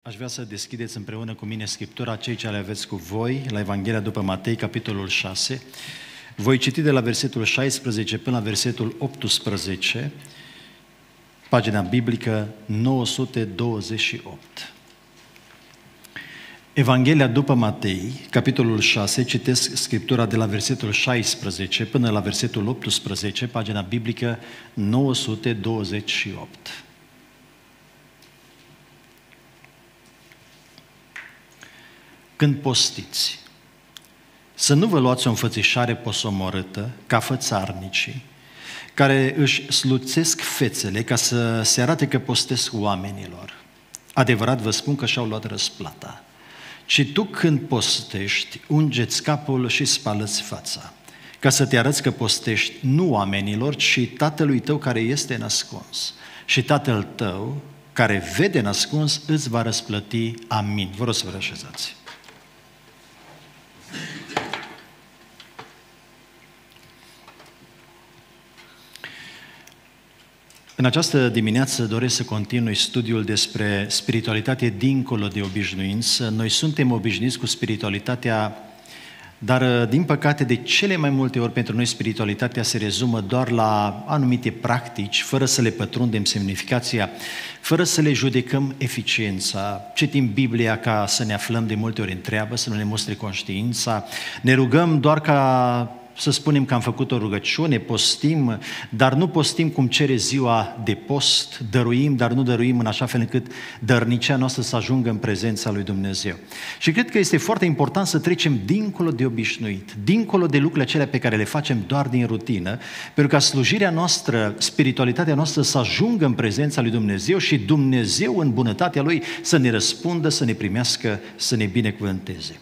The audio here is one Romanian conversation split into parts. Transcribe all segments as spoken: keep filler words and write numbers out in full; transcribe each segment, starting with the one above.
Aș vrea să deschideți împreună cu mine Scriptura, cei ce le aveți cu voi, la Evanghelia după Matei, capitolul șase. Voi citi de la versetul șaisprezece până la versetul optsprezece, pagina biblică nouă sute douăzeci și opt. Evanghelia după Matei, capitolul șase, citesc Scriptura de la versetul șaisprezece până la versetul optsprezece, pagina biblică nouă sute douăzeci și opt. Când postiți, să nu vă luați o înfățișare posomorâtă, ca fățarnicii, care își sluțesc fețele ca să se arate că postesc oamenilor. Adevărat vă spun că și-au luat răsplata. Ci tu când postești, ungeți capul și spală-ți fața, ca să te arăți că postești nu oamenilor, ci Tatălui tău care este nascuns. Și Tatăl tău, care vede nascuns, îți va răsplăti. Amin. Vă rog să vă reașezați. În această dimineață doresc să continui studiul despre spiritualitate dincolo de obișnuință. Noi suntem obișnuiți cu spiritualitatea, dar din păcate de cele mai multe ori pentru noi spiritualitatea se rezumă doar la anumite practici, fără să le pătrundem semnificația, fără să le judecăm eficiența. Citim Biblia ca să ne aflăm de multe ori în treabă, să nu ne mustre conștiința, ne rugăm doar ca să spunem că am făcut o rugăciune, postim, dar nu postim cum cere ziua de post, dăruim, dar nu dăruim în așa fel încât dărnicea noastră să ajungă în prezența lui Dumnezeu. Și cred că este foarte important să trecem dincolo de obișnuit, dincolo de lucrurile acelea pe care le facem doar din rutină, pentru ca slujirea noastră, spiritualitatea noastră să ajungă în prezența lui Dumnezeu și Dumnezeu în bunătatea Lui să ne răspundă, să ne primească, să ne binecuvânteze.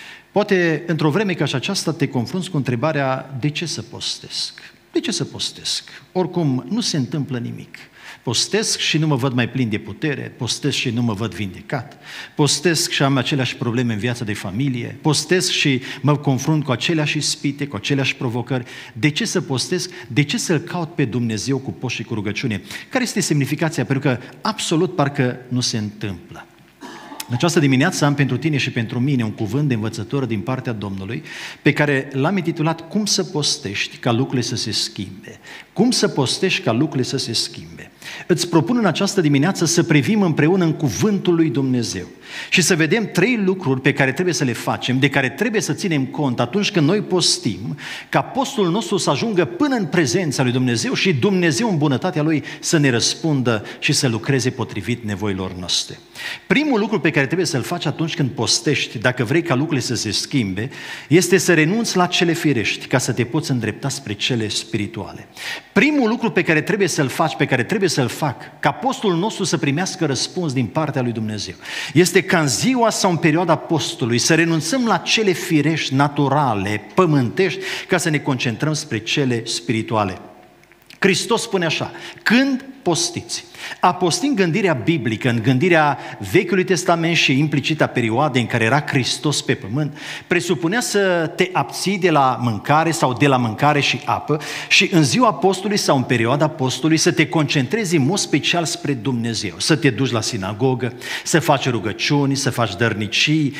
Poate, într-o vreme ca și aceasta, te confrunți cu întrebarea: de ce să postesc? De ce să postesc? Oricum, nu se întâmplă nimic. Postesc și nu mă văd mai plin de putere, postesc și nu mă văd vindecat, postesc și am aceleași probleme în viața de familie, postesc și mă confrunt cu aceleași ispite, cu aceleași provocări. De ce să postesc? De ce să-L caut pe Dumnezeu cu post și cu rugăciune? Care este semnificația? Pentru că absolut parcă nu se întâmplă. În această dimineață am pentru tine și pentru mine un cuvânt de învățătură din partea Domnului pe care l-am intitulat Cum să postești ca lucrurile să se schimbe. Cum să postești ca lucrurile să se schimbe. Îți propun în această dimineață să privim împreună în cuvântul lui Dumnezeu și să vedem trei lucruri pe care trebuie să le facem, de care trebuie să ținem cont atunci când noi postim, ca postul nostru să ajungă până în prezența lui Dumnezeu și Dumnezeu în bunătatea Lui să ne răspundă și să lucreze potrivit nevoilor noastre. Primul lucru pe care trebuie să-l faci atunci când postești, dacă vrei ca lucrurile să se schimbe, este să renunți la cele firești, ca să te poți îndrepta spre cele spirituale. Primul lucru pe care trebuie să-l faci, pe care trebuie să-l fac, ca postul nostru să primească răspuns din partea lui Dumnezeu, este ca în ziua sau în perioada postului să renunțăm la cele firești, naturale, pământești, ca să ne concentrăm spre cele spirituale. Hristos spune așa: când postiți. A posti în gândirea biblică, în gândirea Vechiului Testament și implicita perioade în care era Hristos pe pământ, presupunea să te abții de la mâncare sau de la mâncare și apă și în ziua postului sau în perioada postului să te concentrezi în mod special spre Dumnezeu, să te duci la sinagogă, să faci rugăciuni, să faci dărnicii,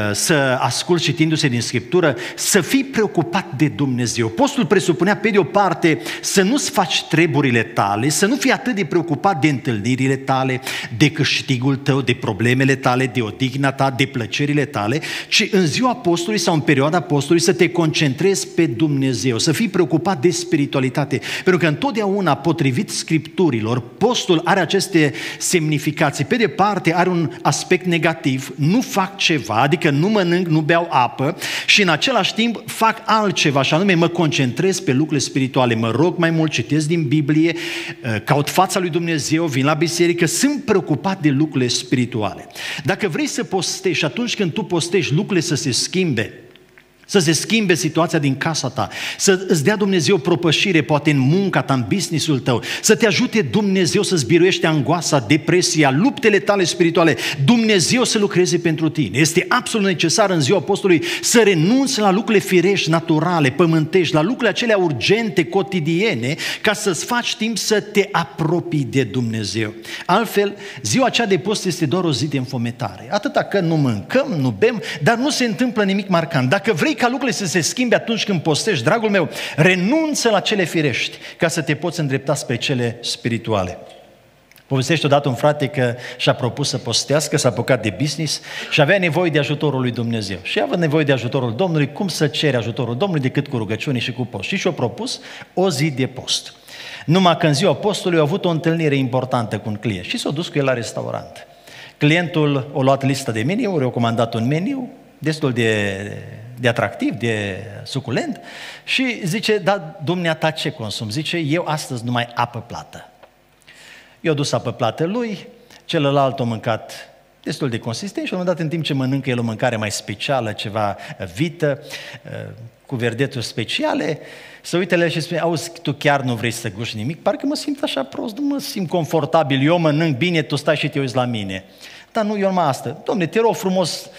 să asculți citindu-se din Scriptură, să fii preocupat de Dumnezeu. Postul presupunea pe de o parte să nu-ți faci treburile tale, să nu fii atât de preocupat de întâlnirile tale, de câștigul tău, de problemele tale, de odihna ta, de plăcerile tale, ci în ziua postului sau în perioada postului să te concentrezi pe Dumnezeu, să fii preocupat de spiritualitate. Pentru că întotdeauna, potrivit Scripturilor, postul are aceste semnificații. Pe de parte are un aspect negativ, nu fac ceva, adică nu mănânc, nu beau apă și în același timp fac altceva, și anume mă concentrez pe lucrurile spirituale, mă rog mai mult, citesc din Biblie, caut fața lui Dumnezeu, vin la biserică, sunt preocupat de lucrurile spirituale. Dacă vrei să postești, atunci când tu postești lucrurile să se schimbe, Să se schimbe situația din casa ta, să îți dea Dumnezeu propășire, poate în munca ta, în business-ul tău, să te ajute Dumnezeu să-ți biruiești angoasa, depresia, luptele tale spirituale, Dumnezeu să lucreze pentru tine. Este absolut necesar în ziua postului să renunți la lucrurile firești, naturale, pământești, la lucrurile acelea urgente, cotidiene, ca să-ți faci timp să te apropii de Dumnezeu. Altfel, ziua aceea de post este doar o zi de înfometare. Atâta că nu mâncăm, nu bem, dar nu se întâmplă nimic marcant. Dacă vrei ca lucrurile să se schimbe atunci când postești, dragul meu, renunță la cele firești ca să te poți îndrepta spre cele spirituale. Povestește odată un frate că și-a propus să postească, s-a apucat de business și avea nevoie de ajutorul lui Dumnezeu. Și având nevoie de ajutorul Domnului, cum să cere ajutorul Domnului decât cu rugăciune și cu post? Și și-a propus o zi de post. Numai că în ziua postului a avut o întâlnire importantă cu un client și s-a dus cu el la restaurant. Clientul a luat lista de meniuri, a comandat un meniu destul de, de atractiv, de suculent și zice, da, dumneata ce consum? Zice, eu astăzi numai apă plată. Eu dus apă plată lui, celălalt a mâncat destul de consistent și la un moment dat, în timp ce mănâncă el o mâncare mai specială, ceva vită, cu verdeturi speciale, se uită la el și spune, auzi, tu chiar nu vrei să guși nimic? Parcă mă simt așa prost, nu mă simt confortabil, eu mănânc bine, tu stai și te uiți la mine. Dar nu, eu numai asta. Dom'le, te rog frumos,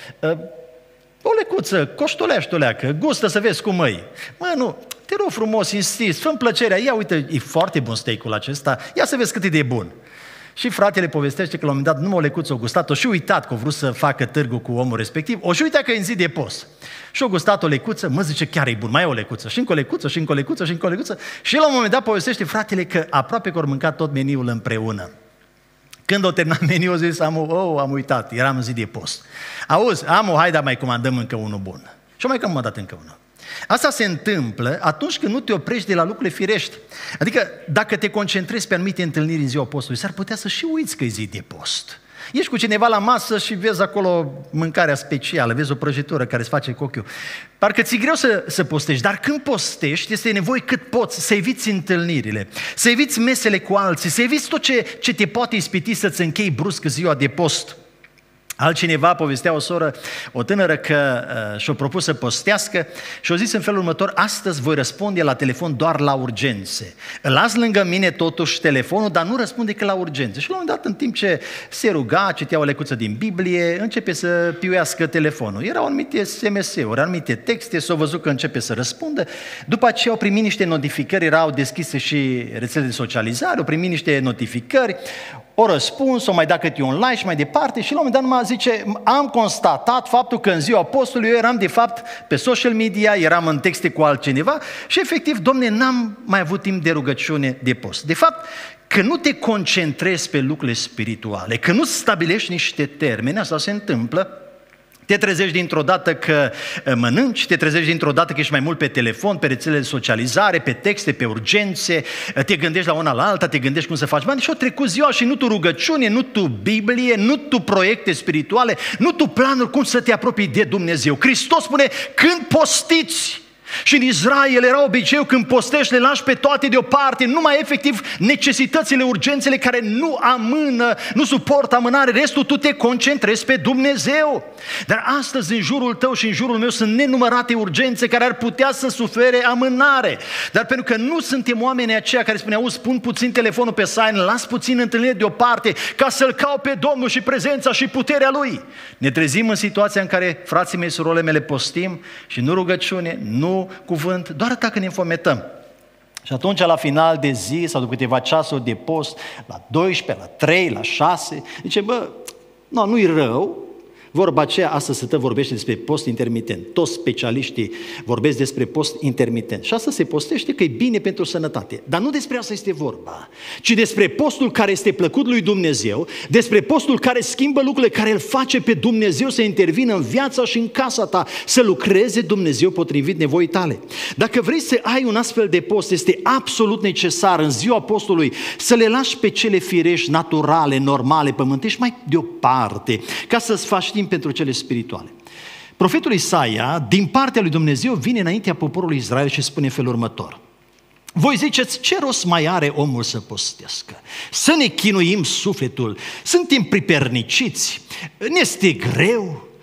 o lecuță, coștuleaște o leacă, gustă să vezi cum măi. Mă, nu, te rog frumos, insist, fă-mi plăcerea, ia uite, e foarte bun steak-ul acesta, ia să vezi cât e de bun. Și fratele povestește că la un moment dat numai o lecuță o gustat, o și uitat că a vrut să facă târgu cu omul respectiv, o și uitat că e în zi de post. Și o gustat o lecuță, mă zice, chiar e bun, mai e o lecuță, și încă o lecuță, și încă o lecuță, și încă o lecuță. Și la un moment dat povestește fratele că aproape că au mâncat tot meniul împreună. Când o terminat meniul, zis, am, oh, am uitat, eram în zi de post. Auzi, amu, hai, dar mai comandăm încă unul bun. Și mai comandat încă unul. Asta se întâmplă atunci când nu te oprești de la lucrurile firești. Adică, dacă te concentrezi pe anumite întâlniri în ziua postului, s-ar putea să și uiți că e zi de post. Ești cu cineva la masă și vezi acolo mâncarea specială, vezi o prăjitură care îți face cu ochiul. Parcă ți-e greu să, să postești, dar când postești, este nevoie cât poți să eviți întâlnirile, să eviți mesele cu alții, să eviți tot ce, ce te poate ispiti să-ți închei brusc ziua de post. Altcineva povestea o soră, o tânără, că uh, și-a propus să postească și a zis în felul următor, astăzi voi răspunde la telefon doar la urgențe. Îl las lângă mine totuși telefonul, dar nu răspunde decât la urgențe. Și la un moment dat, în timp ce se ruga, citea o lecuță din Biblie, începe să piuiască telefonul. Erau anumite S M S-uri, anumite texte, s-au văzut că începe să răspundă. După aceea au primit niște notificări, erau deschise și rețele de socializare, au primit niște notificări, o răspuns, o mai da câte un like și mai departe și la un moment dat numai zice, am constatat faptul că în ziua postului eu eram de fapt pe social media, eram în texte cu altcineva și efectiv, Dom'le, n-am mai avut timp de rugăciune de post. De fapt, că nu te concentrezi pe lucrurile spirituale, că nu stabilești niște termeni, asta se întâmplă. Te trezești dintr-o dată că mănânci, te trezești dintr-o dată că ești mai mult pe telefon, pe rețele de socializare, pe texte, pe urgențe, te gândești la una la alta, te gândești cum să faci bani și o trecut ziua și nu tu rugăciune, nu tu Biblie, nu tu proiecte spirituale, nu tu planuri cum să te apropii de Dumnezeu. Hristos spune, când postiți, și în Israel era obiceiul când postești, le lași pe toate deoparte, numai efectiv necesitățile, urgențele care nu amână, nu suportă amânare, restul tu te concentrezi pe Dumnezeu. Dar astăzi în jurul tău și în jurul meu sunt nenumărate urgențe care ar putea să sufere amânare. Dar pentru că nu suntem oamenii aceia care spune, auzi, pun puțin telefonul pe silent, las puțin întâlnire deoparte ca să-L caut pe Domnul și prezența și puterea Lui. Ne trezim în situația în care, frații mei, surorile mele, postim și nu rugăciune, nu cuvânt, doar atât că ne înfometăm. Și atunci, la final de zi sau după câteva ceasuri de post, la doisprezece, la trei, la șase, zice, bă, nu, nu-i rău, vorba aceea, asta se vorbește despre post intermitent. Toți specialiștii vorbesc despre post intermitent. Și asta se postește că e bine pentru sănătate. Dar nu despre asta este vorba, ci despre postul care este plăcut lui Dumnezeu, despre postul care schimbă lucrurile, care îl face pe Dumnezeu să intervină în viața și în casa ta, să lucreze Dumnezeu potrivit nevoii tale. Dacă vrei să ai un astfel de post, este absolut necesar în ziua postului să le lași pe cele firești, naturale, normale, pământești mai deoparte, ca să-ți faci timp pentru cele spirituale. Profetul Isaia, din partea lui Dumnezeu, vine înaintea poporului Israel și spune în felul următor. Voi ziceți, ce rost mai are omul să postească? Să ne chinuim sufletul, suntem priperniciți, ne este greu,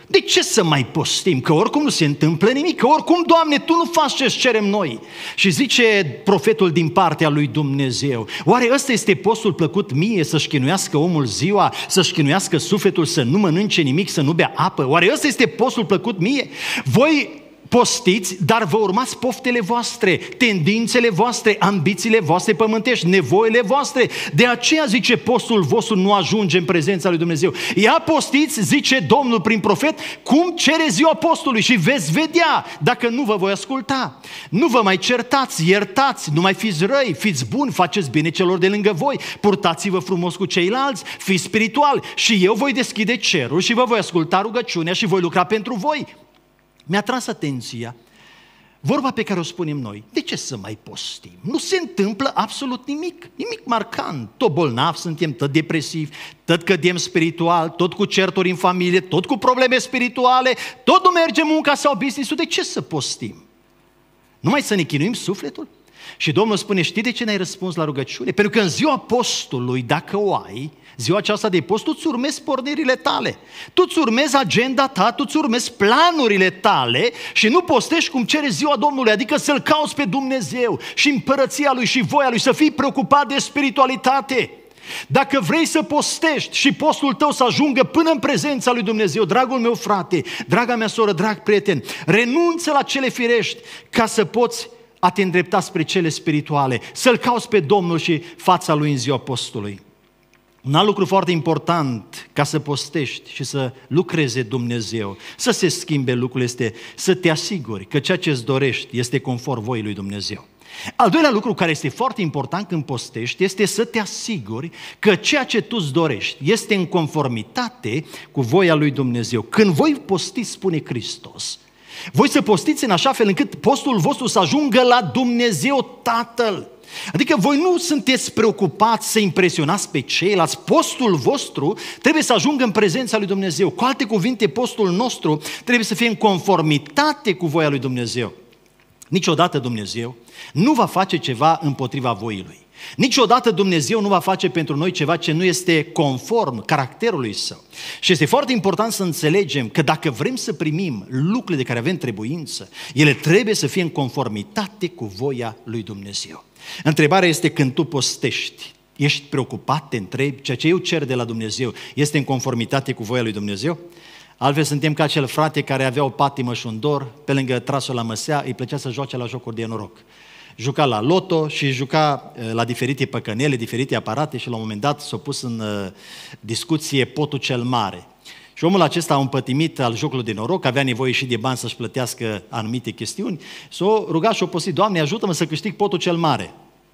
De ce să mai postim? Că oricum nu se întâmplă nimic, că oricum, Doamne, Tu nu faci ce-ți cerem noi. Și zice profetul din partea lui Dumnezeu, oare ăsta este postul plăcut mie, să-și chinuiască omul ziua, să-și chinuiască sufletul, să nu mănânce nimic, să nu bea apă? Oare ăsta este postul plăcut mie? Voi postiți, dar vă urmați poftele voastre, tendințele voastre, ambițiile voastre pământești, nevoile voastre. De aceea, zice, postul vostru nu ajunge în prezența lui Dumnezeu. Ia postiți, zice Domnul prin profet, cum cere ziua postului și veți vedea dacă nu vă voi asculta. Nu vă mai certați, iertați, nu mai fiți răi, fiți buni, faceți bine celor de lângă voi, purtați-vă frumos cu ceilalți, fiți spirituali și eu voi deschide cerul și vă voi asculta rugăciunea și voi lucra pentru voi. Mi-a tras atenția vorba pe care o spunem noi. De ce să mai postim? Nu se întâmplă absolut nimic, nimic marcant. Tot bolnavi suntem, tot depresivi, tot cădem spiritual, tot cu certuri în familie, tot cu probleme spirituale, tot nu merge munca sau business-ul. De ce să postim? Numai să ne chinuim sufletul? Și Domnul spune, știi de ce n-ai răspuns la rugăciune? Pentru că în ziua postului, dacă o ai, ziua aceasta de post, tu îți urmezi pornirile tale, tu îți urmezi agenda ta, tu îți urmezi planurile tale și nu postești cum cere ziua Domnului, adică să-L cauți pe Dumnezeu și împărăția Lui și voia Lui, să fii preocupat de spiritualitate. Dacă vrei să postești și postul tău să ajungă până în prezența lui Dumnezeu, dragul meu frate, draga mea soră, drag prieten, renunță la cele firești ca să poți a te îndrepta spre cele spirituale, să-L cauți pe Domnul și fața Lui în ziua postului. Un alt lucru foarte important ca să postești și să lucreze Dumnezeu, să se schimbe lucrurile, este să te asiguri că ceea ce îți dorești este conform voii lui Dumnezeu. Al doilea lucru care este foarte important când postești este să te asiguri că ceea ce tu îți dorești este în conformitate cu voia lui Dumnezeu. Când voi postiți, spune Hristos, voi să postiți în așa fel încât postul vostru să ajungă la Dumnezeu Tatăl. Adică voi nu sunteți preocupați să impresionați pe ceilalți, postul vostru trebuie să ajungă în prezența lui Dumnezeu. Cu alte cuvinte, postul nostru trebuie să fie în conformitate cu voia lui Dumnezeu. Niciodată Dumnezeu nu va face ceva împotriva voii Lui. Niciodată Dumnezeu nu va face pentru noi ceva ce nu este conform caracterului Său. Și este foarte important să înțelegem că dacă vrem să primim lucrurile de care avem trebuință, ele trebuie să fie în conformitate cu voia lui Dumnezeu. Întrebarea este, când tu postești, ești preocupat, te întrebi, ceea ce eu cer de la Dumnezeu este în conformitate cu voia lui Dumnezeu? Altfel suntem ca acel frate care avea o patimă și un dor, pe lângă trasul la măsea, îi plăcea să joace la jocuri de noroc. Juca la loto și juca la diferite păcănele, diferite aparate și la un moment dat s-a pus în discuție potul cel mare. Și omul acesta, un pătimit al jocului de noroc, avea nevoie și de bani să-și plătească anumite chestiuni, s-a rugat și a posit, Doamne, ajută-mă să câștig potul cel mare.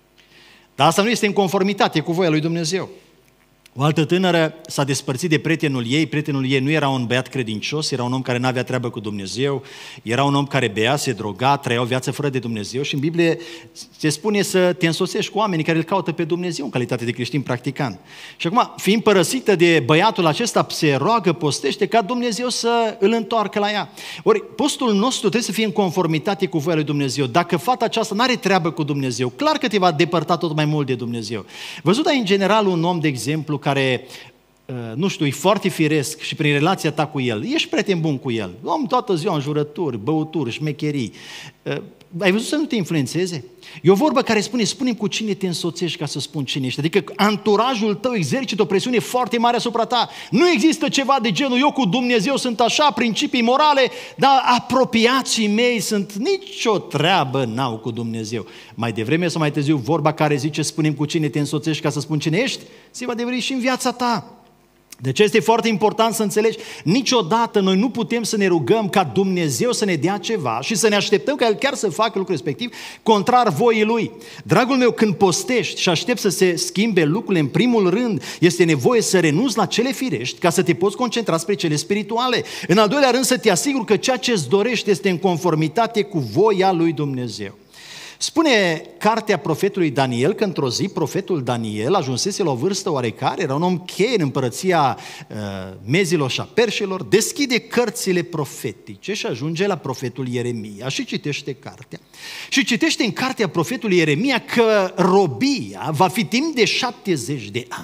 Dar asta nu este în conformitate cu voia lui Dumnezeu. O altă tânără s-a despărțit de prietenul ei, prietenul ei nu era un băiat credincios, era un om care nu avea treabă cu Dumnezeu, era un om care bea, se droga, trăia o viață fără de Dumnezeu și în Biblie se spune să te însoțești cu oamenii care îl caută pe Dumnezeu în calitate de creștin practicant. Și acum, fiind părăsită de băiatul acesta, se roagă, postește ca Dumnezeu să îl întoarcă la ea. Ori, postul nostru trebuie să fie în conformitate cu voia lui Dumnezeu. Dacă fata aceasta nu are treabă cu Dumnezeu, clar că te va depărta tot mai mult de Dumnezeu. Văzut ai în general un om, de exemplu, care, nu știu, e foarte firesc și prin relația ta cu el, ești prieten bun cu el, om toată ziua înjurături, băuturi, șmecherii, ai văzut să nu te influențeze? E o vorbă care spune, spune-mi cu cine te însoțești ca să spun cine ești, adică anturajul tău exercită o presiune foarte mare asupra ta. Nu există ceva de genul, eu cu Dumnezeu sunt așa, principii morale, dar apropiații mei sunt nicio treabă n-au cu Dumnezeu. Mai devreme sau mai târziu, vorba care zice, spune-mi cu cine te însoțești ca să spun cine ești, se va adeveri și în viața ta. Deci este foarte important să înțelegi, niciodată noi nu putem să ne rugăm ca Dumnezeu să ne dea ceva și să ne așteptăm ca El chiar să facă lucrul respectiv contrar voii Lui. Dragul meu, când postești și aștepți să se schimbe lucrurile, în primul rând este nevoie să renunți la cele firești ca să te poți concentra spre cele spirituale. În al doilea rând să te asiguri că ceea ce îți dorești este în conformitate cu voia lui Dumnezeu. Spune cartea profetului Daniel că într-o zi profetul Daniel ajunsese la o vârstă oarecare, era un om cheie în împărăția uh, mezilor și a perșilor, deschide cărțile profetice și ajunge la profetul Ieremia și citește cartea. Și citește în cartea profetului Ieremia că robia va fi timp de șaptezeci de ani.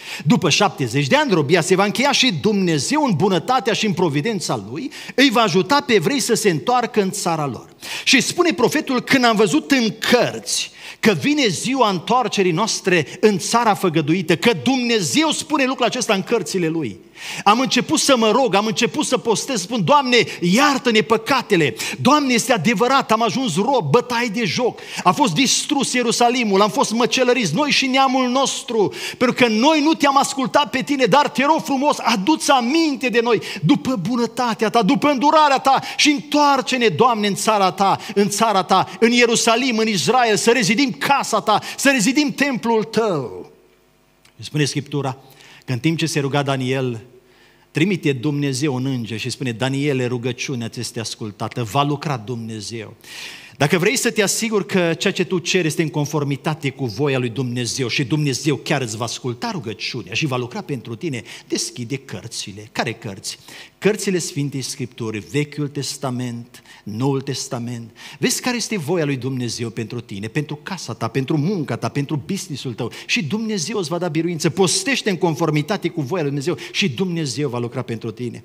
După șaptezeci de ani, robia se va încheia și Dumnezeu, în bunătatea și în providența Lui, îi va ajuta pe evrei să se întoarcă în țara lor. Și spune profetul: când am văzut în cărți că vine ziua întoarcerii noastre în țara făgăduită, că Dumnezeu spune lucrul acesta în cărțile Lui, am început să mă rog, am început să postez, spun: Doamne, iartă-ne păcatele, Doamne, este adevărat, am ajuns rob, bătaie de joc, a fost distrus Ierusalimul, am fost măcelăriți, noi și neamul nostru, pentru că noi nu te-am ascultat pe tine, dar te rog frumos, adu-ți aminte de noi, după bunătatea ta, după îndurarea ta, și întoarce-ne, Doamne, în țara ta, în țara ta, în Ierusalim, în Israel, să rezidim casa ta, să rezidim templul tău. Spune Scriptura că în timp ce se ruga Daniel, trimite Dumnezeu un înger și spune: Daniele, rugăciunea ți este ascultată, va lucra Dumnezeu. Dacă vrei să te asiguri că ceea ce tu ceri este în conformitate cu voia lui Dumnezeu și Dumnezeu chiar îți va asculta rugăciunea și va lucra pentru tine, deschide cărțile. Care cărți? Cărțile Sfintei Scripturi, Vechiul Testament, Noul Testament. Vezi care este voia lui Dumnezeu pentru tine, pentru casa ta, pentru munca ta, pentru business-ul tău, și Dumnezeu îți va da biruință. Postește în conformitate cu voia lui Dumnezeu și Dumnezeu va lucra pentru tine.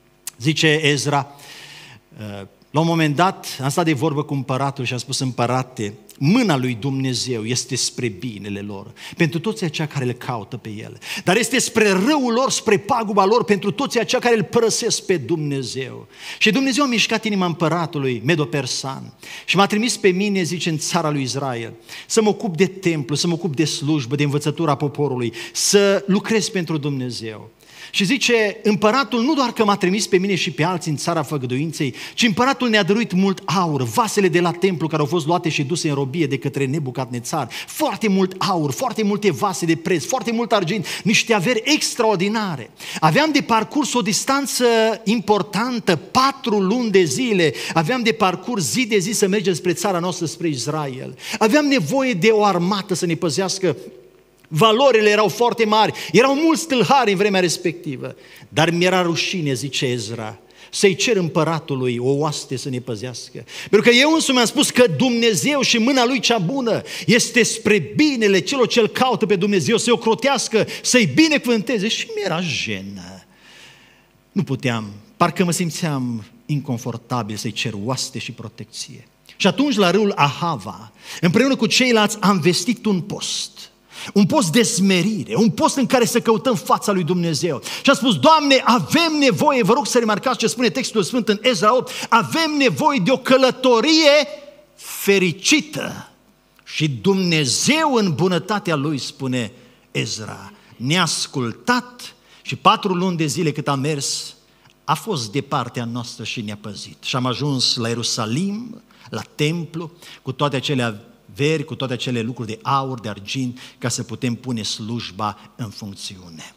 Zice Ezra, la un moment dat am stat de vorbă cu împăratul și a spus: împărate, mâna lui Dumnezeu este spre binele lor, pentru toți aceia care le caută pe El, dar este spre răul lor, spre paguba lor, pentru toți aceia care îl părăsesc pe Dumnezeu. Și Dumnezeu a mișcat inima împăratului Medo-Persan și m-a trimis pe mine, zice, în țara lui Israel, să mă ocup de templu, să mă ocup de slujbă, de învățătura poporului, să lucrez pentru Dumnezeu. Și zice, împăratul nu doar că m-a trimis pe mine și pe alții în țara făgăduinței, ci împăratul ne-a dăruit mult aur, vasele de la templu care au fost luate și duse în robie de către Nebucadnețar, foarte mult aur, foarte multe vase de preț, foarte mult argint, niște averi extraordinare. Aveam de parcurs o distanță importantă, patru luni de zile, aveam de parcurs zi de zi să mergem spre țara noastră, spre Israel. Aveam nevoie de o armată să ne păzească. Valorile erau foarte mari, erau mulți tâlhari în vremea respectivă, dar mi-era rușine, zice Ezra, să-i cer împăratului o oaste să ne păzească. Pentru că eu însumi am spus că Dumnezeu și mâna Lui cea bună este spre binele celor ce-L caută pe Dumnezeu, să-i ocrotească, să-i binecuvânteze, și mi-era jenă. Nu puteam, parcă mă simțeam inconfortabil să-i cer oaste și protecție. Și atunci la râul Ahava, împreună cu ceilalți, am vestit un post. Un post de smerire, un post în care să căutăm fața lui Dumnezeu. Și a spus: Doamne, avem nevoie, vă rog să remarcați ce spune textul Sfânt în Ezra opt, avem nevoie de o călătorie fericită. Și Dumnezeu în bunătatea Lui, spune Ezra, ne-a ascultat și patru luni de zile cât am mers, a fost de partea noastră și ne-a păzit. Și am ajuns la Ierusalim, la templu, cu toate acele veri, cu toate acele lucruri de aur, de argint, ca să putem pune slujba în funcțiune.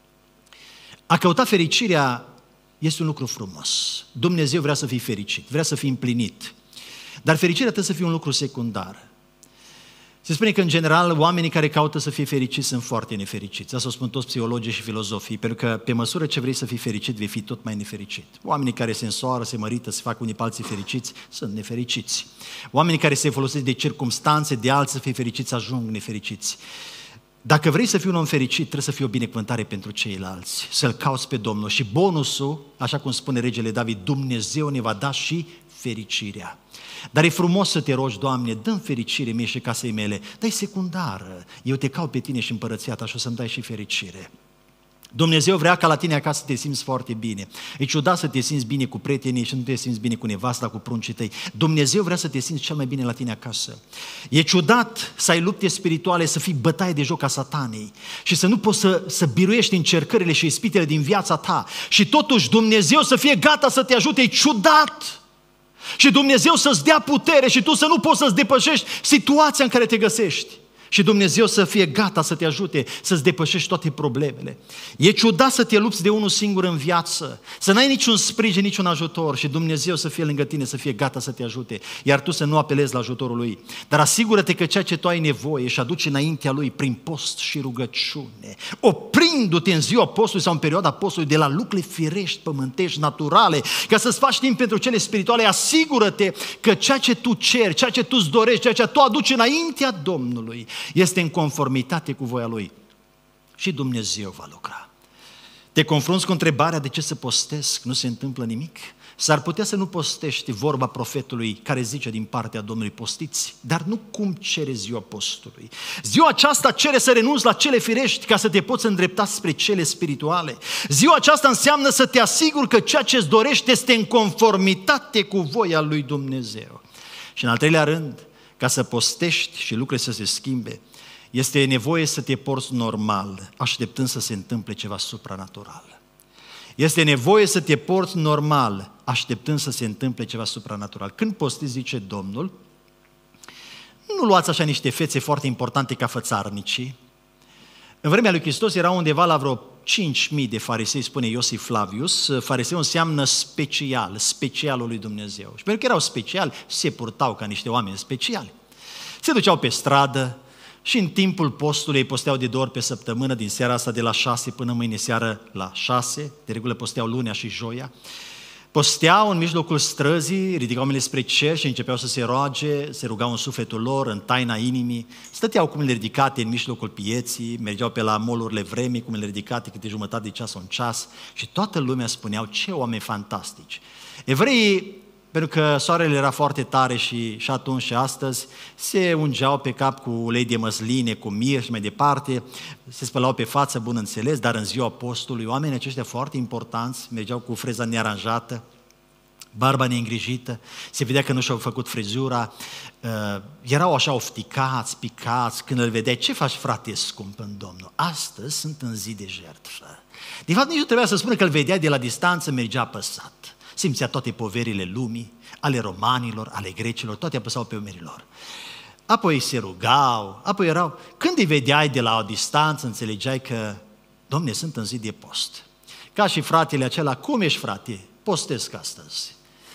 A căuta fericirea este un lucru frumos. Dumnezeu vrea să fii fericit, vrea să fii împlinit. Dar fericirea trebuie să fie un lucru secundar. Se spune că, în general, oamenii care caută să fie fericiți sunt foarte nefericiți. Asta o spun toți psihologii și filozofii, pentru că pe măsură ce vrei să fii fericit, vei fi tot mai nefericit. Oamenii care se însoară, se mărită, se fac unii pe alții fericiți, sunt nefericiți. Oamenii care se folosesc de circumstanțe de alții să fie fericiți, ajung nefericiți. Dacă vrei să fii un om fericit, trebuie să fii o binecuvântare pentru ceilalți, să-L cauți pe Domnul. Și bonusul, așa cum spune regele David, Dumnezeu ne va da și fericirea. Dar e frumos să te rogi: Doamne, dă-mi fericire mie și casei mele, dar e secundară. Eu te caut pe tine și împărăția ta și o să-mi dai și fericire. Dumnezeu vrea ca la tine acasă să te simți foarte bine. E ciudat să te simți bine cu prietenii și nu te simți bine cu nevasta, cu pruncii tăi. Dumnezeu vrea să te simți cel mai bine la tine acasă. E ciudat să ai lupte spirituale, să fii bătaie de joc a satanei și să nu poți să, să biruiești încercările și ispitele din viața ta și totuși Dumnezeu să fie gata să te ajute. E ciudat! Și Dumnezeu să-ți dea putere și tu să nu poți să-ți depășești situația în care te găsești. Și Dumnezeu să fie gata să te ajute să-ți depășești toate problemele. E ciudat să te lupți de unul singur în viață, să n-ai niciun sprijin, niciun ajutor și Dumnezeu să fie lângă tine, să fie gata să te ajute, iar tu să nu apelezi la ajutorul Lui. Dar asigură-te că ceea ce tu ai nevoie și aduci înaintea Lui prin post și rugăciune, oprindu-te în ziua postului sau în perioada postului de la lucrurile firești, pământești, naturale, ca să-ți faci timp pentru cele spirituale. Asigură-te că ceea ce tu ceri, ceea ce tu îți dorești, ceea ce tu aduci înaintea Domnului este în conformitate cu voia Lui. și Dumnezeu va lucra. Te confrunți cu întrebarea de ce să postesc, nu se întâmplă nimic? S-ar putea să nu postești vorba profetului care zice din partea Domnului postiți, dar nu cum cere ziua postului. Ziua aceasta cere să renunți la cele firești ca să te poți îndrepta spre cele spirituale. Ziua aceasta înseamnă să te asiguri că ceea ce îți dorești este în conformitate cu voia lui Dumnezeu. Și în al treilea rând, ca să postești și lucrurile să se schimbe, este nevoie să te porți normal, așteptând să se întâmple ceva supranatural. Este nevoie să te porți normal, așteptând să se întâmple ceva supranatural. Când postiți, zice Domnul, nu luați așa niște fețe foarte importante ca fățarnicii. În vremea lui Hristos erau undeva la vreo cinci mii de farisei, spune Iosif Flavius. Fariseu înseamnă special, specialul lui Dumnezeu. Și pentru că erau speciali, se purtau ca niște oameni speciali. Se duceau pe stradă și în timpul postului ei posteau de două ori pe săptămână, din seara asta de la șase până mâine seară la șase, de regulă posteau lunea și joia. Posteau în mijlocul străzii, ridicau mâinile spre cer și începeau să se roage, se rugau în sufletul lor, în taina inimii, stăteau cu mâinile ridicate în mijlocul pieții, mergeau pe la molurile vremii cu mâinile ridicate câte jumătate de ceas, un ceas și toată lumea spuneau ce oameni fantastici. Evreii, pentru că soarele era foarte tare și, și atunci și astăzi, se ungeau pe cap cu ulei de măsline, cu mir și mai departe, se spălau pe față, bun înțeles, dar în ziua postului, oamenii aceștia foarte importanți mergeau cu freza nearanjată, barba neîngrijită, se vedea că nu și-au făcut frizura, uh, erau așa ofticați, picați, când îl vedeai, ce faci, frate scump în Domnul? Astăzi sunt în zi de jertfă. De fapt, nici nu trebuia să spună că îl vedea de la distanță, mergea apăsat. Simțea toate poverile lumii, ale romanilor, ale grecilor, toate apăsau pe umerii lor. Apoi se rugau, apoi erau... Când îi vedeai de la o distanță, înțelegeai că, Domne, sunt în zi de post. Ca și fratele acela, cum ești, frate? Postesc astăzi.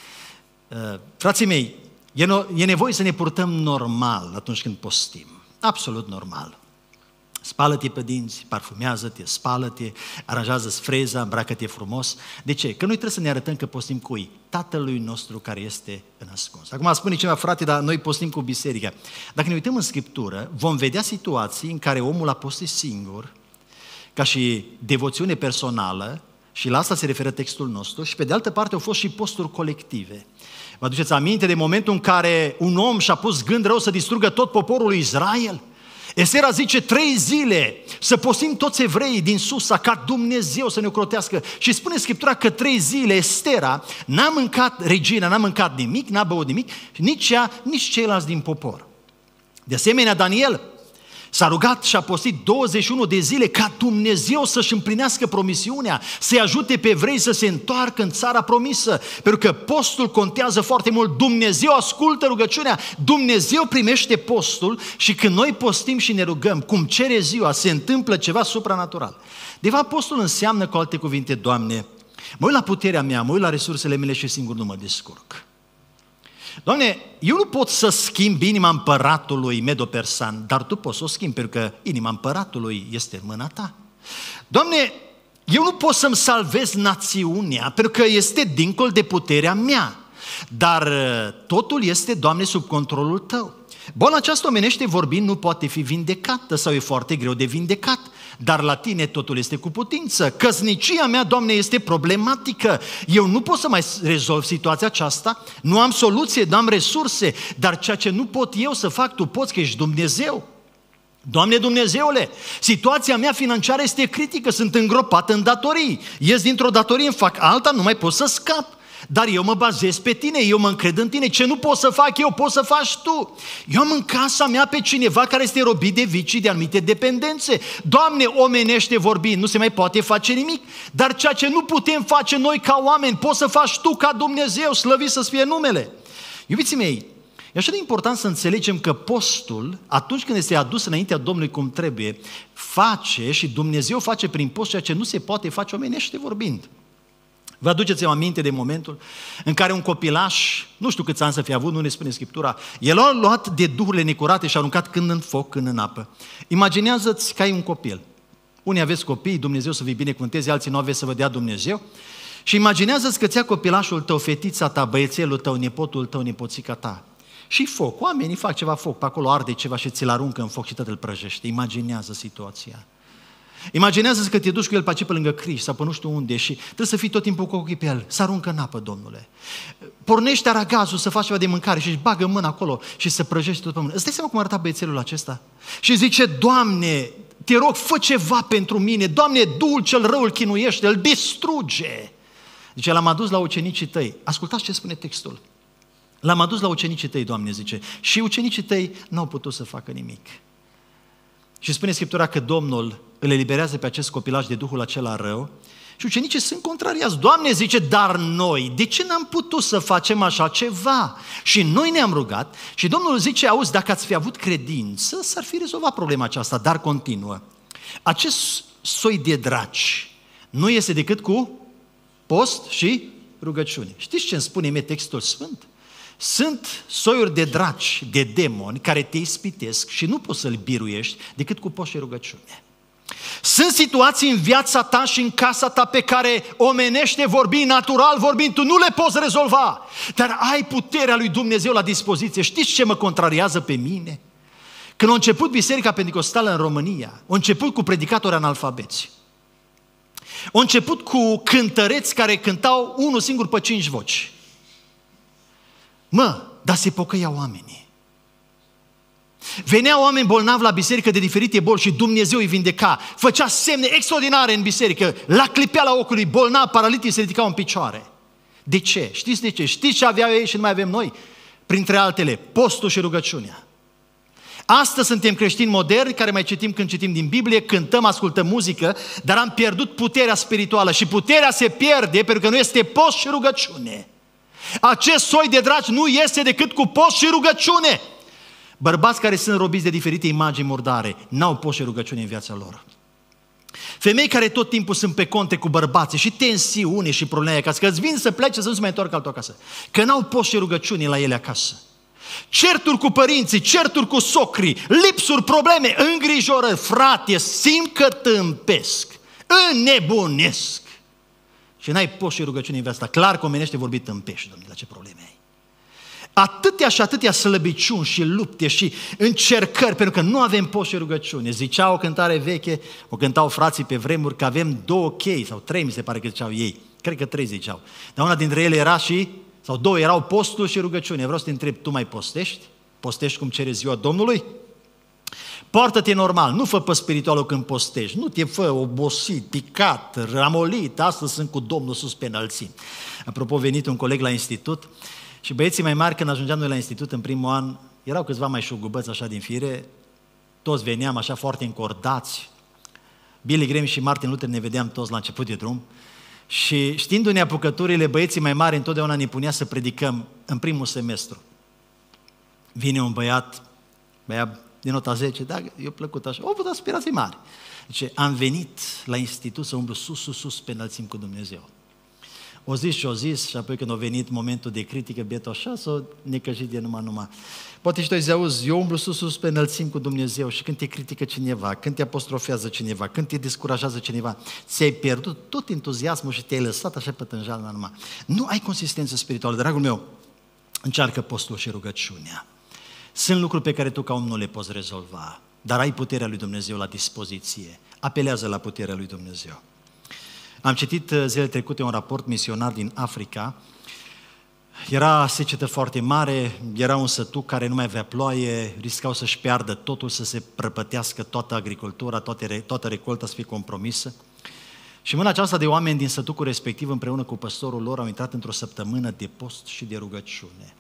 Uh, frații mei, e, no- e nevoie să ne purtăm normal atunci când postim. Absolut normal. Spală-te pe dinți, parfumează-te, spală-te, aranjează-ți freza, îmbracă-te frumos. De ce? Că noi trebuie să ne arătăm că postim cui? Tatălui nostru care este în ascuns. Acum spune cineva, frate, dar noi postim cu biserica. Dacă ne uităm în Scriptură, vom vedea situații în care omul a postit singur, ca și devoțiune personală, și la asta se referă textul nostru, și pe de altă parte au fost și posturi colective. Vă aduceți aminte de momentul în care un om și-a pus gând rău să distrugă tot poporul lui Israel? Estera zice trei zile să postim toți evreii din Susa ca Dumnezeu să ne ocrotească. Și spune Scriptura că trei zile Estera n-a mâncat, regina n-a mâncat nimic, n-a băut nimic, nici ea, nici ceilalți din popor. De asemenea, Daniel s-a rugat și a postit douăzeci și unu de zile ca Dumnezeu să-și împlinească promisiunea, să-i ajute pe evrei să se întoarcă în țara promisă, pentru că postul contează foarte mult. Dumnezeu ascultă rugăciunea, Dumnezeu primește postul și când noi postim și ne rugăm, cum cere ziua, se întâmplă ceva supranatural. De fapt, postul înseamnă, cu alte cuvinte, Doamne, mă uit la puterea mea, mă uit la resursele mele și singur nu mă descurc. Doamne, eu nu pot să schimb inima împăratului Medo-Persan, dar Tu poți să o schimbi, pentru că inima împăratului este în mâna Ta. Doamne, eu nu pot să-mi salvez națiunea, pentru că este dincolo de puterea mea, dar totul este, Doamne, sub controlul Tău. Boala aceasta, omenește vorbind, nu poate fi vindecată sau e foarte greu de vindecat, dar la Tine totul este cu putință. Căsnicia mea, Doamne, este problematică. Eu nu pot să mai rezolv situația aceasta, nu am soluție, nu am resurse, dar ceea ce nu pot eu să fac, Tu poți, că ești Dumnezeu. Doamne Dumnezeule, situația mea financiară este critică, sunt îngropat în datorii, ies dintr-o datorie, îmi fac alta, nu mai pot să scap. Dar eu mă bazez pe Tine, eu mă încred în Tine. Ce nu pot să fac eu, poți să faci Tu. Eu am în casa mea pe cineva care este robit de vicii, de anumite dependențe. Doamne, omenește vorbind, nu se mai poate face nimic. Dar ceea ce nu putem face noi ca oameni, poți să faci Tu ca Dumnezeu, slăvit să-ți fie numele. Iubiții mei, e așa de important să înțelegem că postul, atunci când este adus înaintea Domnului cum trebuie, face și Dumnezeu face prin post ceea ce nu se poate face omenește vorbind. Vă aduceți-vă aminte de momentul în care un copilaș, nu știu câți ani să fie avut, nu ne spune Scriptura, el a luat de duhurile necurate și a aruncat când în foc, când în apă. Imaginează-ți că ai un copil. Unii aveți copii, Dumnezeu să vi binecuvânteze, alții nu aveți să vă dea Dumnezeu. Și imaginează-ți că ți-a copilașul tău, fetița ta, băiețelul tău, nepotul tău, nepoțica ta. Și foc, oamenii fac ceva foc, pe acolo arde ceva și ți-l aruncă în foc și tot îl prăjește. Imaginează situația. Imaginează-ți că te duci cu el pe aici pe lângă Criș sau pe nu știu unde și trebuie să fii tot timpul cu ochii pe el, să aruncă în apă, Domnule. Pornește aragazul să faci ceva de mâncare și își bagă mâna acolo și să prăjești tot pe mână. Îți dai seama cum arăta băiețelul acesta? Și zice, Doamne, te rog, fă ceva pentru mine, Doamne, Duhul cel rău îl chinuiește, îl distruge. Zice, l-am adus la ucenicii tăi. Ascultați ce spune textul. L-am adus la ucenicii tăi, Doamne, zice, și ucenicii tăi n-au putut să facă nimic. Și spune Scriptura că Domnul îl eliberează pe acest copilaj de duhul acela rău și ucenicii sunt contrariați. Doamne, zice, dar noi, de ce n-am putut să facem așa ceva? Și noi ne-am rugat și Domnul zice, auzi, dacă ați fi avut credință, s-ar fi rezolvat problema aceasta, dar continuă. Acest soi de draci nu este decât cu post și rugăciune. Știți ce îmi spune mie textul Sfânt? Sunt soiuri de draci, de demoni, care te ispitesc și nu poți să-l biruiești decât cu post și rugăciune. Sunt situații în viața ta și în casa ta pe care, omenește vorbind, natural vorbind, tu nu le poți rezolva, dar ai puterea lui Dumnezeu la dispoziție. Știți ce mă contrariază pe mine? Când a început Biserica Pentecostală în România, a început cu predicatori analfabeți, a început cu cântăreți care cântau unul singur pe cinci voci. Mă, dar se pocăiau oamenii. Veneau oameni bolnavi la biserică de diferite boli și Dumnezeu îi vindeca. Făcea semne extraordinare în biserică. La clipeala ocului, bolnavi, paralitii se ridicau în picioare. De ce? Știți de ce? Știți ce aveau ei și nu mai avem noi? Printre altele, postul și rugăciunea. Astăzi suntem creștini moderni care mai citim când citim din Biblie, cântăm, ascultăm muzică, dar am pierdut puterea spirituală și puterea se pierde pentru că nu este post și rugăciune. Acest soi de dragi nu este decât cu post și rugăciune. Bărbați care sunt robiți de diferite imagini murdare n-au post și rugăciune în viața lor. Femei care tot timpul sunt pe conte cu bărbații și tensiune și probleme acasă, că îți vin să plece să nu se mai întoarcă altul acasă, că n-au post și rugăciune la ele acasă. Certuri cu părinții, certuri cu socrii, lipsuri, probleme, îngrijorări, frate, simt că tâmpesc, înnebunesc. Și n-ai post și rugăciune în viața ta. Clar că omenește vorbit tâmpești, Domnule, la ce probleme ai. Atâtea și atâtea slăbiciuni și lupte și încercări, pentru că nu avem post și rugăciune. Zicea o cântare veche, o cântau frații pe vremuri, că avem două chei, sau trei mi se pare că ziceau ei, cred că trei ziceau. Dar una dintre ele era și, sau două, erau postul și rugăciune. Vreau să te întreb, tu mai postești? Postești cum cere ziua Domnului? Poartă-te normal, nu fă pe spiritualul când postești, nu te fă obosit, picat, ramolit, astăzi sunt cu Domnul sus pe înălțimi. Apropo, a venit un coleg la institut și băieții mai mari, când ajungeam noi la institut în primul an, erau câțiva mai șugubăți așa din fire, toți veneam așa foarte încordați, Billy Graham și Martin Luther ne vedeam toți la început de drum și știindu-ne apucăturile, băieții mai mari întotdeauna ne punea să predicăm în primul semestru. Vine un băiat, băiat din nota zece, da, i-a plăcut așa, au avut aspirații mari. Zice, am venit la institut să umblu sus, sus, sus pe înălțimi cu Dumnezeu. O zis și o zis și apoi când a venit momentul de critică, bietul așa, s-a necăjit de numai, numai. Poate și tu zici, auzi, eu umblu sus, sus pe înălțimi cu Dumnezeu și când te critică cineva, când te apostrofează cineva, când te descurajează cineva, ți-ai pierdut tot entuziasmul și te-ai lăsat așa pe tânjală numai. Nu ai consistență spirituală, dragul meu, încearcă postul și rugăciunea. Sunt lucruri pe care tu ca om nu le poți rezolva, dar ai puterea lui Dumnezeu la dispoziție. Apelează la puterea lui Dumnezeu. Am citit zilele trecute un raport misionar din Africa. Era secetă foarte mare, era un sătuc care nu mai avea ploaie, riscau să-și piardă totul, să se prăpătească toată agricultura, toate, toată recolta să fie compromisă. Și mâna aceasta de oameni din sătucul respectiv, împreună cu păstorul lor, au intrat într-o săptămână de post și de rugăciune.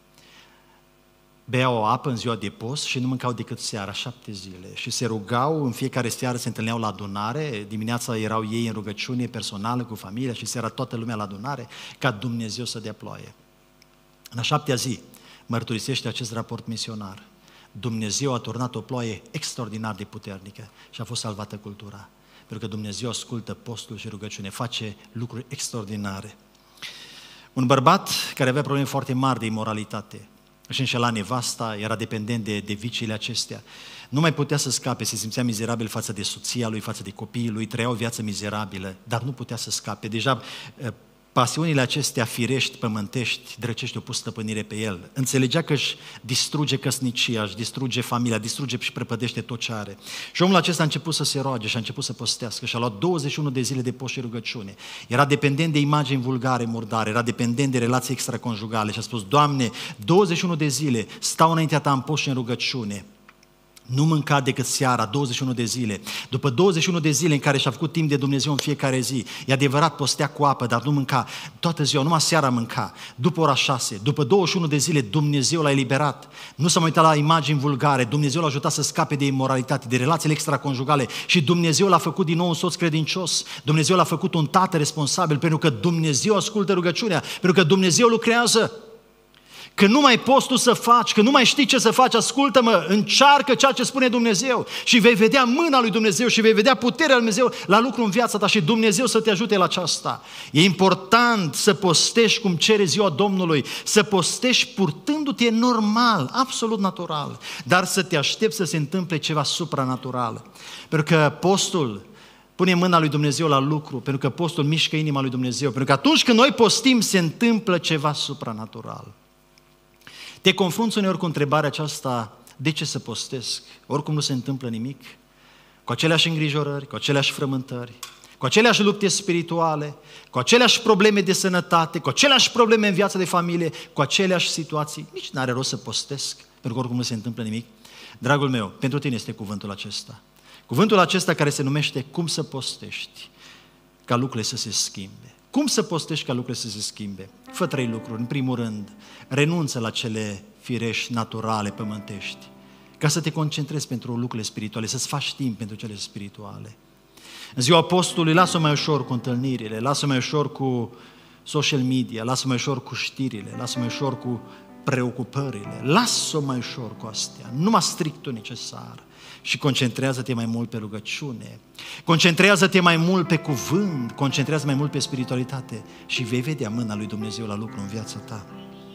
Beau o apă în ziua de post și nu mâncau decât seara, șapte zile. Și se rugau, în fiecare seară se întâlneau la adunare, dimineața erau ei în rugăciune personală cu familia și seara toată lumea la adunare, ca Dumnezeu să dea ploaie. În a șaptea zi, mărturisește acest raport misionar, Dumnezeu a turnat o ploaie extraordinar de puternică și a fost salvată cultura. Pentru că Dumnezeu ascultă postul și rugăciune, face lucruri extraordinare. Un bărbat care avea probleme foarte mari de imoralitate, își înșela nevasta, era dependent de, de viciile acestea. Nu mai putea să scape, se simțea mizerabil față de soția lui, față de copiii lui, trăia o viață mizerabilă, dar nu putea să scape. Deja pasiunile acestea firești, pământești, drăcești o pus stăpânire pe el. Înțelegea că își distruge căsnicia, își distruge familia, distruge și prăpădește tot ce are. Și omul acesta a început să se roage și a început să postească și a luat douăzeci și unu de zile de post și rugăciune. Era dependent de imagini vulgare, murdare, era dependent de relații extraconjugale și a spus: Doamne, douăzeci și unu de zile stau înaintea Ta în post și în rugăciune. Nu mânca decât seara, douăzeci și unu de zile. După douăzeci și unu de zile în care și-a făcut timp de Dumnezeu în fiecare zi, e adevărat, postea cu apă, dar nu mânca toată ziua, numai seara mânca. După ora șase, după douăzeci și unu de zile, Dumnezeu l-a eliberat. Nu s-a mai uitat la imagini vulgare, Dumnezeu l-a ajutat să scape de imoralitate, de relațiile extraconjugale și Dumnezeu l-a făcut din nou un soț credincios. Dumnezeu l-a făcut un tată responsabil, pentru că Dumnezeu ascultă rugăciunea, pentru că Dumnezeu lucrează. Că nu mai poți tu să faci, că nu mai știi ce să faci, ascultă-mă, încearcă ceea ce spune Dumnezeu și vei vedea mâna lui Dumnezeu și vei vedea puterea lui Dumnezeu la lucru în viața ta și Dumnezeu să te ajute la aceasta. E important să postești cum cere ziua Domnului, să postești purtându-te normal, absolut natural, dar să te aștepți să se întâmple ceva supranatural. Pentru că postul pune mâna lui Dumnezeu la lucru, pentru că postul mișcă inima lui Dumnezeu, pentru că atunci când noi postim se întâmplă ceva supranatural. Te confrunți uneori cu întrebarea aceasta: de ce să postesc? Oricum nu se întâmplă nimic. Cu aceleași îngrijorări, cu aceleași frământări, cu aceleași lupte spirituale, cu aceleași probleme de sănătate, cu aceleași probleme în viața de familie, cu aceleași situații. Nici n-are rost să postesc, pentru că oricum nu se întâmplă nimic. Dragul meu, pentru tine este cuvântul acesta. Cuvântul acesta care se numește cum să postești ca lucrurile să se schimbe. Cum să postești ca lucrurile să se schimbe? Fă trei lucruri. În primul rând, renunță la cele firești, naturale, pământești, ca să te concentrezi pentru lucrurile spirituale, să-ți faci timp pentru cele spirituale. În ziua postului, lasă-o mai ușor cu întâlnirile, lasă-o mai ușor cu social media, lasă-o mai ușor cu știrile, lasă-o mai ușor cu preocupările, lasă-o mai ușor cu astea, numai strictul necesar. Și concentrează-te mai mult pe rugăciune, concentrează-te mai mult pe cuvânt, concentrează mai mult pe spiritualitate și vei vedea mâna lui Dumnezeu la lucru în viața ta.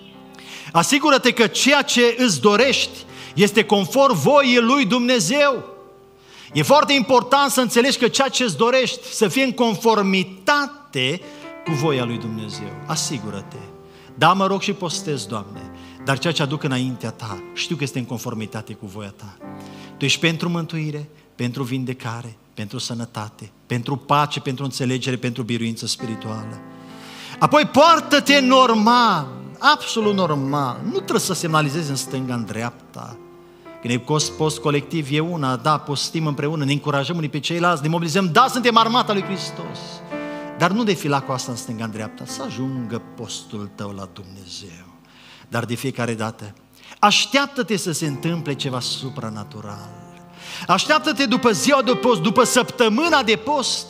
Asigură-te că ceea ce îți dorești este conform voii lui Dumnezeu. E foarte important să înțelegi că ceea ce îți dorești să fie în conformitate cu voia lui Dumnezeu. Asigură-te. Da, mă rog și postez, Doamne, dar ceea ce aduc înaintea Ta, știu că este în conformitate cu voia Ta. Tu ești pentru mântuire, pentru vindecare, pentru sănătate, pentru pace, pentru înțelegere, pentru biruință spirituală. Apoi poartă-te normal, absolut normal. Nu trebuie să semnalizezi în stânga, în dreapta. Când e post colectiv e una, da, postim împreună, ne încurajăm unii pe ceilalți, ne mobilizăm, da, suntem armata lui Hristos. Dar nu defila cu asta în stânga, în dreapta, să ajungă postul tău la Dumnezeu. Dar de fiecare dată, așteaptă-te să se întâmple ceva supranatural. Așteaptă-te după ziua de post, după săptămâna de post,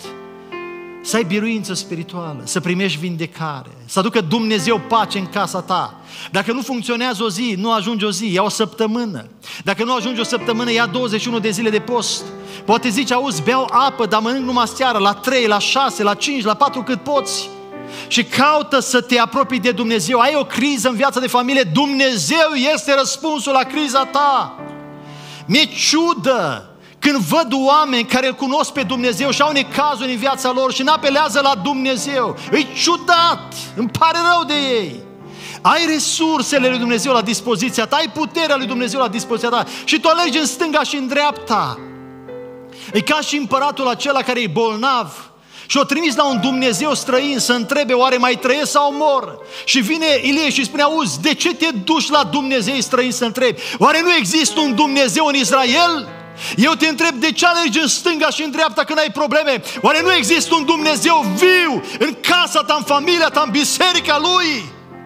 să ai biruință spirituală, să primești vindecare, să aducă Dumnezeu pace în casa ta. Dacă nu funcționează o zi, nu ajunge o zi, ia o săptămână. Dacă nu ajunge o săptămână, ia douăzeci și unu de zile de post. Poate zici: auzi, beau apă, dar mănânc numai seara, la trei, la șase, la cinci, la patru, cât poți. Și caută să te apropii de Dumnezeu. Ai o criză în viața de familie, Dumnezeu este răspunsul la criza ta. Mi-e ciudă când văd oameni care îl cunosc pe Dumnezeu și au necazuri în viața lor și n-apelează la Dumnezeu. E ciudat, îmi pare rău de ei. Ai resursele lui Dumnezeu la dispoziția ta, ai puterea lui Dumnezeu la dispoziția ta și tu alegi în stânga și în dreapta. E ca și împăratul acela care e bolnav și o trimis la un Dumnezeu străin să întrebe: oare mai trăiesc sau mor? Și vine Ilie și spune: auzi, de ce te duci la Dumnezeu străin să întrebi? Oare nu există un Dumnezeu în Israel? Eu te întreb, de ce alegi în stânga și în dreapta când ai probleme? Oare nu există un Dumnezeu viu în casa ta, în familia ta, în biserica Lui?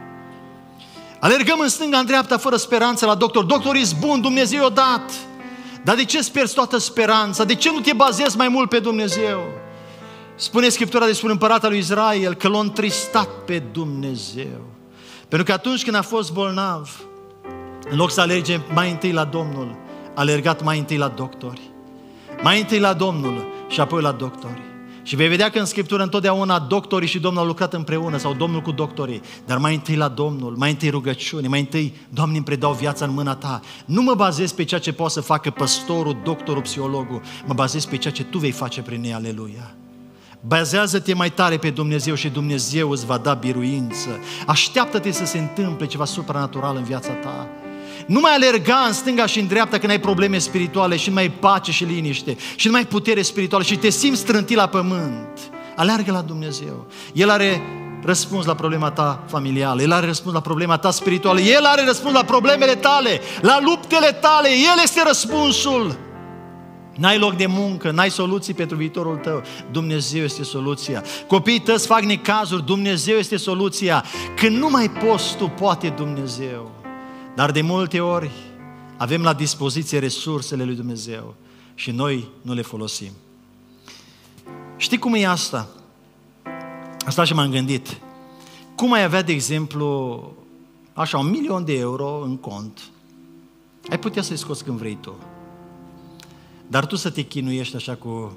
Alergăm în stânga, în dreapta, fără speranță la doctor. Doctorul e bun, Dumnezeu i-a dat. Dar de ce îți pierzi toată speranța? De ce nu te bazezi mai mult pe Dumnezeu? Spune Scriptura despre împăratul lui Israel că l-a întristat pe Dumnezeu. Pentru că atunci când a fost bolnav, în loc să alerge mai întâi la Domnul, a alergat mai întâi la doctori. Mai întâi la Domnul și apoi la doctori. Și vei vedea că în Scriptură întotdeauna doctorii și Domnul au lucrat împreună, sau Domnul cu doctorii, dar mai întâi la Domnul, mai întâi rugăciune, mai întâi: Doamne, îmi predau viața în mâna Ta. Nu mă bazez pe ceea ce poate să facă păstorul, doctorul, psihologul, mă bazez pe ceea ce Tu vei face prin ei, aleluia. Bazează-te mai tare pe Dumnezeu și Dumnezeu îți va da biruință. Așteaptă-te să se întâmple ceva supranatural în viața ta. Nu mai alerga în stânga și în dreapta când ai probleme spirituale și nu mai ai pace și liniște și nu mai ai putere spirituală și te simți strântit la pământ. Aleargă la Dumnezeu. El are răspuns la problema ta familială, El are răspuns la problema ta spirituală, El are răspuns la problemele tale, la luptele tale, El este răspunsul. N-ai loc de muncă, n-ai soluții pentru viitorul tău, Dumnezeu este soluția. Copiii tăi fac necazuri, Dumnezeu este soluția. Când nu mai poți tu, poate Dumnezeu. Dar de multe ori avem la dispoziție resursele lui Dumnezeu și noi nu le folosim. Știi cum e asta? Asta și m-am gândit. Cum ai avea, de exemplu, așa, un milion de euro în cont? Ai putea să-i scoți când vrei tu. Dar tu să te chinuiești așa cu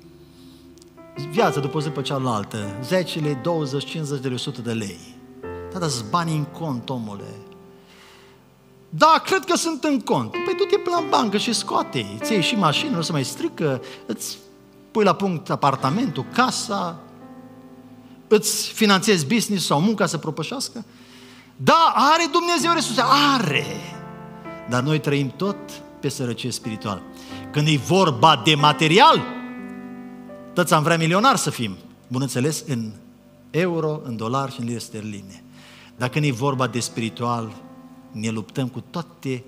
viața după zi pe cealaltă, zecile, douăzeci, cincizeci de lei, o sută de lei. Da, dar-s banii în cont, omule. Da, cred că sunt în cont. Păi du-te până la bancă și scoate-i. Îți iei și mașină, nu se mai strică, îți pui la punct apartamentul, casa, îți finanțezi business sau munca să propășească. Da, are Dumnezeu resurse, are. Dar noi trăim tot pe sărăcie spirituală. Când e vorba de material, toți am vrea milionari să fim. Bun înțeles, în euro, în dolari și în lire sterline. Dar când e vorba de spiritual, ne luptăm cu toate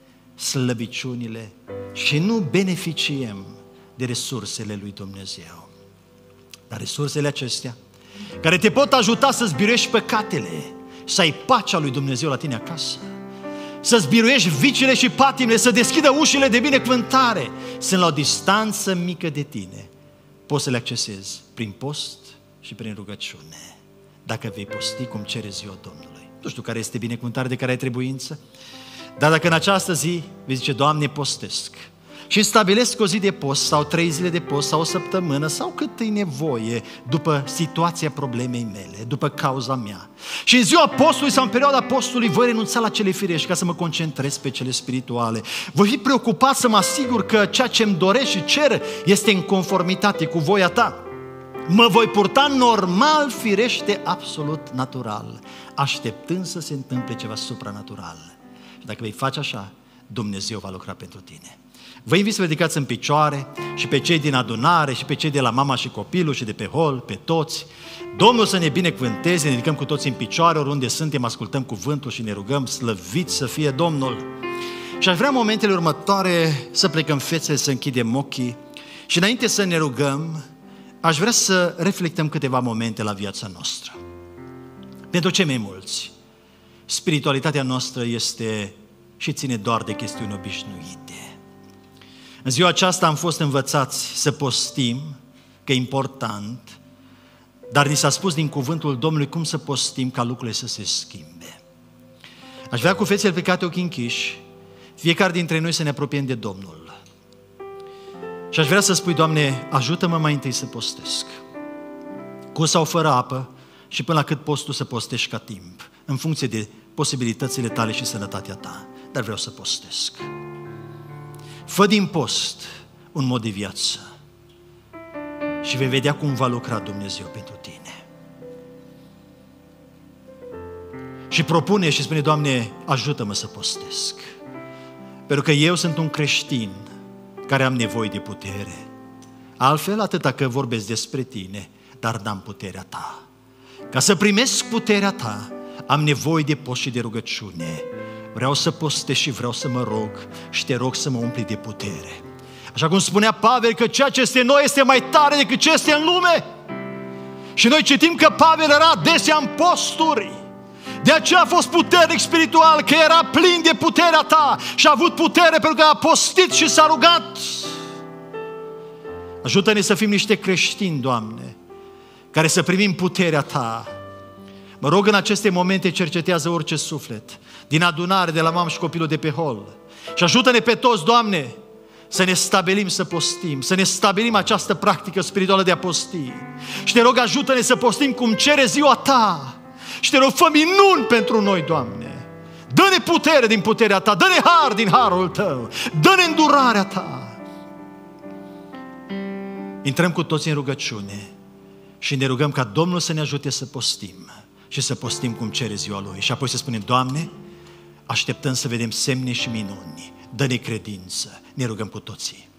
slăbiciunile și nu beneficiem de resursele lui Dumnezeu. Dar resursele acestea, care te pot ajuta să-ți biruiești păcatele, să ai pacea lui Dumnezeu la tine acasă, să-ți biruiești vicile și patimile, să deschidă ușile de binecuvântare, sunt la o distanță mică de tine. Poți să le accesezi prin post și prin rugăciune, dacă vei posti cum cere ziua Domnului. Nu știu care este binecuvântare de care ai trebuință, dar dacă în această zi vei zice, Doamne, postesc și stabilesc o zi de post sau trei zile de post sau o săptămână sau cât e nevoie după situația problemei mele, după cauza mea. Și în ziua postului sau în perioada postului voi renunța la cele firești ca să mă concentrez pe cele spirituale. Voi fi preocupat să mă asigur că ceea ce îmi doresc și cer este în conformitate cu voia ta. Mă voi purta normal, firește, absolut natural, așteptând să se întâmple ceva supranatural. Și dacă vei face așa, Dumnezeu va lucra pentru tine. Vă invit să vă ridicați în picioare și pe cei din adunare și pe cei de la mama și copilul și de pe hol, pe toți. Domnul să ne binecuvânteze, ne ridicăm cu toți în picioare, oriunde suntem, ascultăm cuvântul și ne rugăm, slăvit să fie Domnul. Și aș vrea în momentele următoare să plecăm fețele, să închidem ochii și înainte să ne rugăm, aș vrea să reflectăm câteva momente la viața noastră. Pentru cei mai mulți, spiritualitatea noastră este și ține doar de chestiuni obișnuite. În ziua aceasta am fost învățați să postim, că e important, dar ni s-a spus din cuvântul Domnului cum să postim ca lucrurile să se schimbe. Aș vrea cu fețele plecate, ochii închiși, fiecare dintre noi să ne apropiem de Domnul. Și aș vrea să spui, Doamne, ajută-mă mai întâi să postesc, cu sau fără apă și până la cât poți tu să postești ca timp, în funcție de posibilitățile tale și sănătatea ta, dar vreau să postesc. Fă din post un mod de viață și vei vedea cum va lucra Dumnezeu pentru tine. Și propune și spune, Doamne, ajută-mă să postesc, pentru că eu sunt un creștin care am nevoie de putere. Altfel, atâta că vorbesc despre tine, dar n-am puterea ta. Ca să primesc puterea ta, am nevoie de post și de rugăciune. Vreau să postesc și vreau să mă rog și te rog să mă umpli de putere. Așa cum spunea Pavel, că ceea ce este în noi este mai tare decât ce este în lume. Și noi citim că Pavel era adesea în posturi. De aceea a fost puternic spiritual, că era plin de puterea ta și a avut putere pentru că a postit și s-a rugat. Ajută-ne să fim niște creștini, Doamne, care să primim puterea ta. Mă rog, în aceste momente cercetează orice suflet, din adunare, de la mamă și copilul de pe hol. Și ajută-ne pe toți, Doamne, să ne stabilim să postim, să ne stabilim această practică spirituală de a posti. Și te rog, ajută-ne să postim cum cere ziua ta. Și te rog, fă minuni pentru noi, Doamne. Dă-ne putere din puterea ta, dă-ne har din harul tău, dă-ne îndurarea ta. Intrăm cu toți în rugăciune și ne rugăm ca Domnul să ne ajute să postim și să postim cum cere ziua Lui. Și apoi să spunem, Doamne, așteptăm să vedem semne și minuni, dă-ne credință, ne rugăm cu toții.